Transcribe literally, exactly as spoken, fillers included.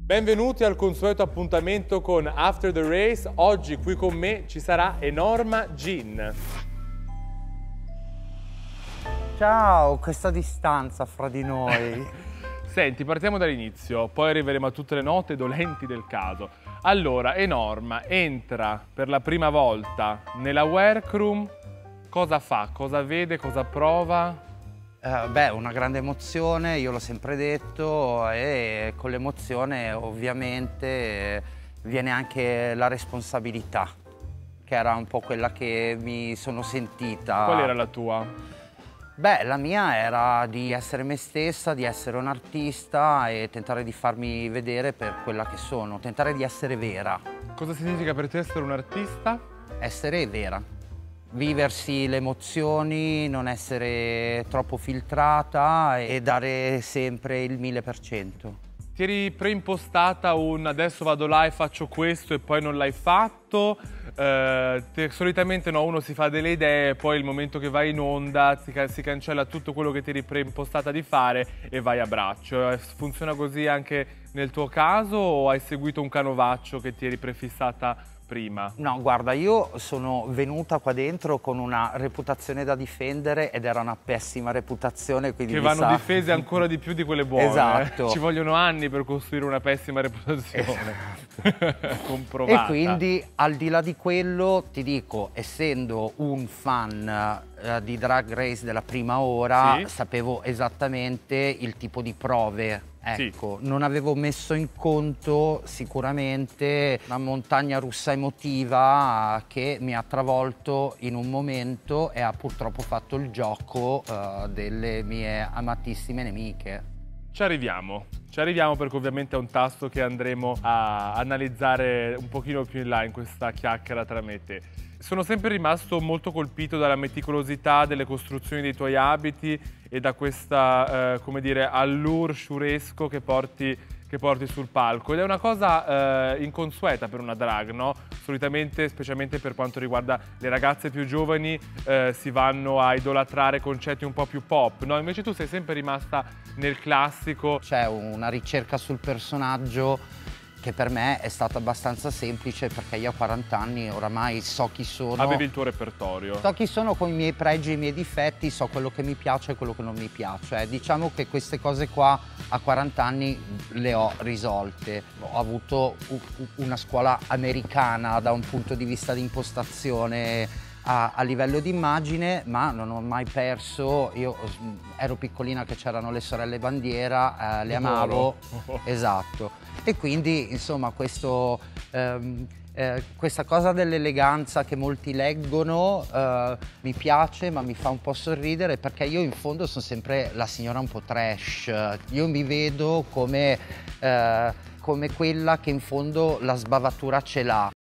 Benvenuti al consueto appuntamento con After the Race. Oggi qui con me ci sarà Enorma Jean. Ciao, questa distanza fra di noi. Senti, partiamo dall'inizio, poi arriveremo a tutte le note dolenti del caso. Allora, Enorma entra per la prima volta nella workroom. Cosa fa? Cosa vede? Cosa prova? Eh, beh, una grande emozione, io l'ho sempre detto, e con l'emozione ovviamente viene anche la responsabilità, che era un po' quella che mi sono sentita. Qual era la tua? Beh, la mia era di essere me stessa, di essere un artista e tentare di farmi vedere per quella che sono, tentare di essere vera. Cosa significa per te essere un artista? Essere vera. Viversi le emozioni, non essere troppo filtrata e dare sempre il mille per cento. Ti eri preimpostata un adesso vado là e faccio questo e poi non l'hai fatto? Eh, te, solitamente no, uno si fa delle idee, poi il momento che vai in onda si, si cancella tutto quello che ti eri preimpostata di fare e vai a braccio. Funziona così anche nel tuo caso o hai seguito un canovaccio che ti eri prefissata prima? No, guarda, io sono venuta qua dentro con una reputazione da difendere ed era una pessima reputazione, quindi che mi vanno sa... difese ancora di più di quelle buone. Esatto. Eh? Ci vogliono anni per costruire una pessima reputazione. Esatto. Comprovata. E quindi, al di là di quello, ti dico, essendo un fan uh, di Drag Race della prima ora, sì, sapevo esattamente il tipo di prove. Ecco, sì, non avevo messo in conto sicuramente una montagna russa emotiva che mi ha travolto in un momento e ha purtroppo fatto il gioco uh, delle mie amatissime nemiche. Ci arriviamo, ci arriviamo perché ovviamente è un tasto che andremo a analizzare un pochino più in là in questa chiacchiera tra me e te. Sono sempre rimasto molto colpito dalla meticolosità delle costruzioni dei tuoi abiti e da questa, eh, come dire, allure sciuresco che porti, che porti sul palco. Ed è una cosa eh, inconsueta per una drag, no? Solitamente, specialmente per quanto riguarda le ragazze più giovani, eh, si vanno a idolatrare concetti un po' più pop, no? Invece tu sei sempre rimasta nel classico. C'è una ricerca sul personaggio che per me è stata abbastanza semplice perché io a quaranta anni oramai so chi sono. Avevi il tuo repertorio. So chi sono con i miei pregi e i miei difetti, so quello che mi piace e quello che non mi piace. Diciamo che queste cose qua a quaranta anni le ho risolte. Ho avuto una scuola americana da un punto di vista di impostazione a, a livello di immagine, ma non ho mai perso. Io ero piccolina che c'erano le sorelle bandiera, eh, le amavo. Esatto. E quindi, insomma, questo, ehm, eh, questa cosa dell'eleganza che molti leggono eh, mi piace, ma mi fa un po' sorridere perché io in fondo sono sempre la signora un po' trash. Io mi vedo come, eh, come quella che in fondo la sbavatura ce l'ha.